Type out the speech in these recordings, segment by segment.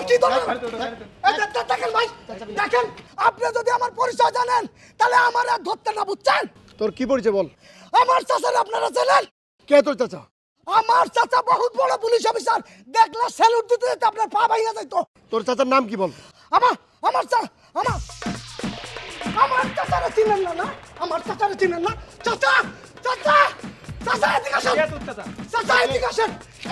কি ধরনের দেখেন ভাই, দেখেন আপনি যদি আমার পরিচয় জানেন তাহলে আমার আর ধরতে না, বুঝছেন? তোর কি পরিচয় বল? আমার চাচার আপনারা চেনেন? কে তোর চাচা? আমার চাচা বহুত বড় পুলিশ অফিসার, দেখলে স্যালুট দিতে দিতে আপনার পা ভাইয়া যাইতো। তোর চাচার নাম কি বল? আমার চাচারা চিনেন না? আমার চাচারা চিনেন না? চাচা চাচা চাচা এদিকে আসেন, চাচা এদিকে আসেন।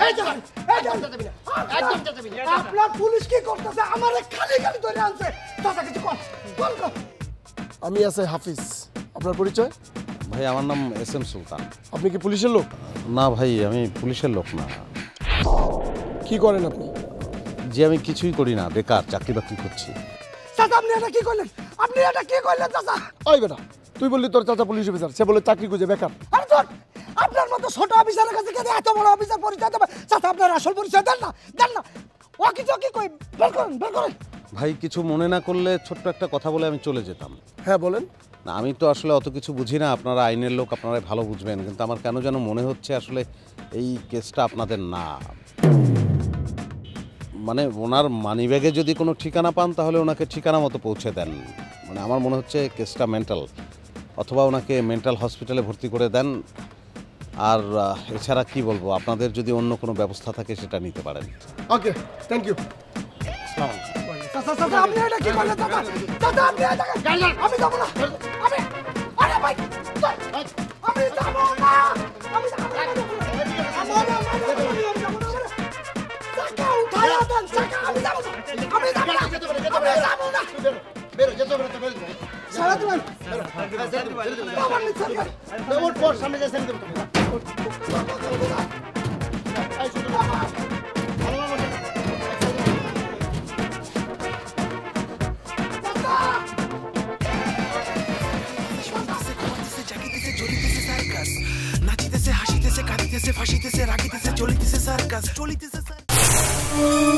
আপনার পুলিশ কি করতেছে? আমার খালি খালি ধরে আনছে। চাচা কিছু কর। আমি আছে হাফিজ। আপনার পরিচয়? ভাই আমার নাম SM সুলতান। আপনি কি পুলিশের লোক? না ভাই, আমি পুলিশের লোক না। কি করেন আপনি? যে আমি কিছুই করি না, বেকার চাকরি বাকরি করছি। চাচা আপনি এটা কি করলেন? চাচা? ওই বেটা, তুই বললি তোর চাচা পুলিশ অফিসার, সে বলে চাকরি খুঁজে বেকার। আরে তোর আপনার মতো ছোট অফিসারের কাছে কেন এত বড় অফিসার পরিচয় দেবে? চাচা আপনার আসল পরিচয় দেন না। ও কিছু কি কই, বের করেন। ভাই কিছু মনে না করলে ছোট্ট একটা কথা বলে আমি চলে যেতাম। হ্যাঁ বলেন। না আমি তো আসলে অত কিছু বুঝি না, আপনারা আইনের লোক, আপনারা ভালো বুঝবেন, কিন্তু আমার কেন যেন মনে হচ্ছে আসলে এই কেসটা আপনাদের না। মানে ওনার মানিব্যাগে যদি কোনো ঠিকানা পান তাহলে ওনাকে ঠিকানা মতো পৌঁছে দেন। মানে আমার মনে হচ্ছে কেসটা মেন্টাল, অথবা ওনাকে মেন্টাল হসপিটালে ভর্তি করে দেন। আর এছাড়া কি বলবো, আপনাদের যদি অন্য কোনো ব্যবস্থা থাকে সেটা নিতে পারেন। Okay, thank you. চাচা আপনি এটা কি করলেন? চাচা আপনি এটা আমি যাব না। আরে ভাই আমি যাব না। চাচা উঠায়া দেন, চাচা আমি যাব না। বেরো, যেতে হবে না, বেরো। সারা দিন আমার নিচে ওঠ পর, সামনে যাই, সামনে যাবো। নাচিতেছে, হাসিতেছে, কাঁদিতেছে, ফাঁসিতেছে, রাগিতেছে, চলিতেছে সার্কাস, চলিতেছে।